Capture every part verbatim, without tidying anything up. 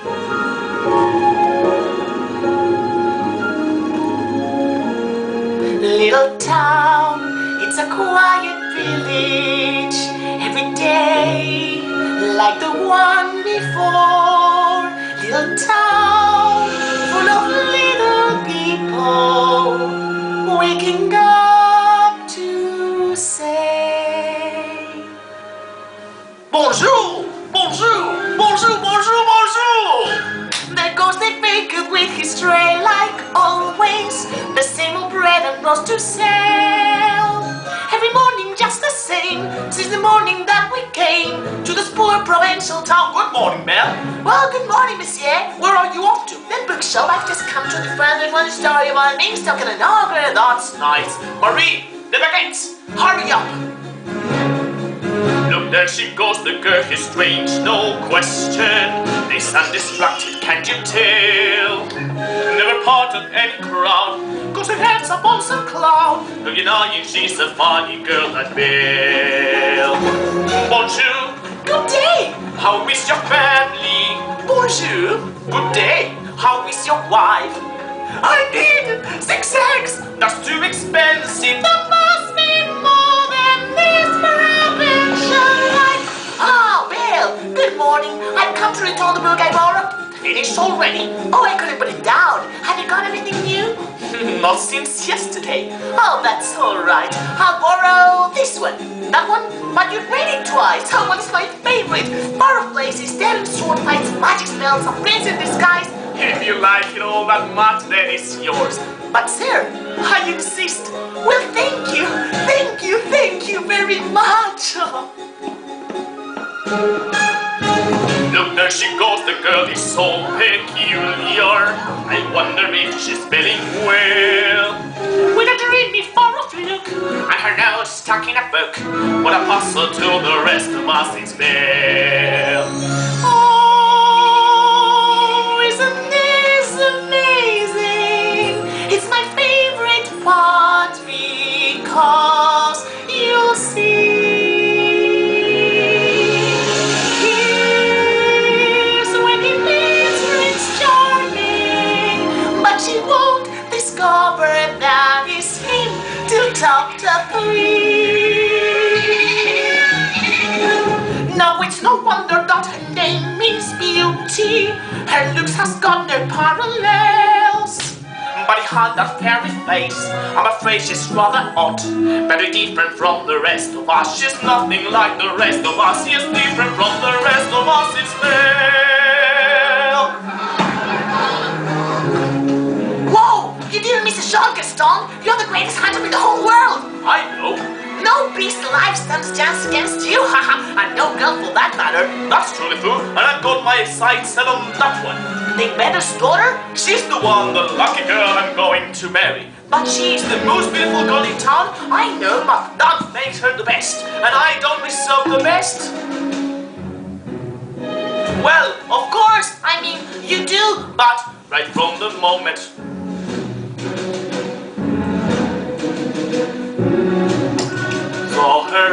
Little town, it's a quiet village. Every day, like the one before. Little town, full of little people, waking up to say Bonjour! Bonjour! Bonjour! Bonjour! Bonjour! there goes the baker with his tray, like always. The same old bread and roast to sell. Every morning just the same, since the morning that we came to this poor provincial town. Good morning, ma'am. Well, good morning, monsieur. Where are you off to? The bookshop. I've just come to the friendly one story of our name stuck in an auger. That's nice. Marie, the baguettes! Hurry up! Look, there she goes, the girl is strange, no question. This undistracted, can't you tell? Never part of any crowd, goes her hands up on some cloud. Look, you know, she's a funny girl, that Belle. Bonjour. Good day. How is your family? Bonjour. Good day. How is your wife? I need six eggs. That's too expensive. That must be more than this provincial life. Ah, well, good morning. I've come to return the book I borrowed. Finished already? Oh, I couldn't put it down. Have you got anything new? Not since yesterday. Oh, that's all right. I'll borrow this one. That one? But you've read it twice. That one's my favorite. Far of places, daring sword fights, magic spells, a prince in disguise. If you like it all that much, then it's yours. But sir, I insist. Well, thank you. Thank you. Thank you very much. Look, there she goes, the girl is so peculiar. I wonder if she's spelling well. With a dreamy far off look, and her nose stuck in a book. What a puzzle to the rest of us it's Belle. Oh, isn't this amazing? It's my favorite part because you'll see. That is him till chapter three. Now it's no wonder that her name means beauty. Her looks has got no parallels. But he had that fairy face. I'm afraid she's rather odd, very different from the rest of us. She's nothing like the rest of us. She's different from the rest of us. It's Belle. Missus Jean Gaston, you're the greatest hunter in the whole world! I know. No beast alive stands a chance against you, haha, and no girl for that matter. That's truly true, and I've got my sights set on that one. The inventor's daughter? She's the one, the lucky girl I'm going to marry. But she's the most beautiful girl in town. I know, but that makes her the best, and I don't deserve the best. Well, of course, I mean, you do, but right from the moment saw her,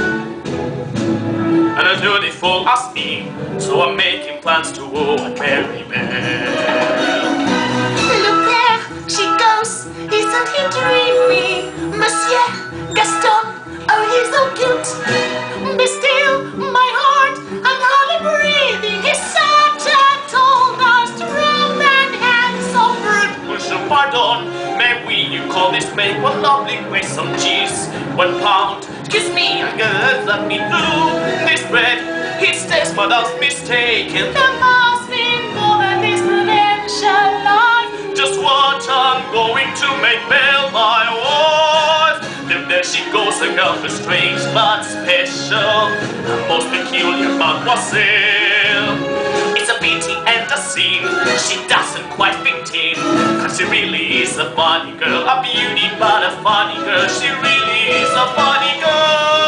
and a beautiful as me, so I'm making plans to woo and marry Belle. Look there, she goes, isn't he dreamy? Monsieur Gaston, oh he's so cute. Be still, my heart, I'm hardly breathing. He's such a tall, dark, strong and handsome brute. Monsieur, pardon, may we, you call this make one lovely way, some cheese, one pound. Kiss me, and girls, let me do this bread. It tastes but I was mistaken. There must be more than this provincial life. Just what I'm going to make Belle my wife. Then there she goes, a girl who's strange but special, a most peculiar mademoiselle. It's a pity and a sin, she doesn't quite fit in, cause she really is a funny girl, a beauty but a funny girl. She really is a funny girl.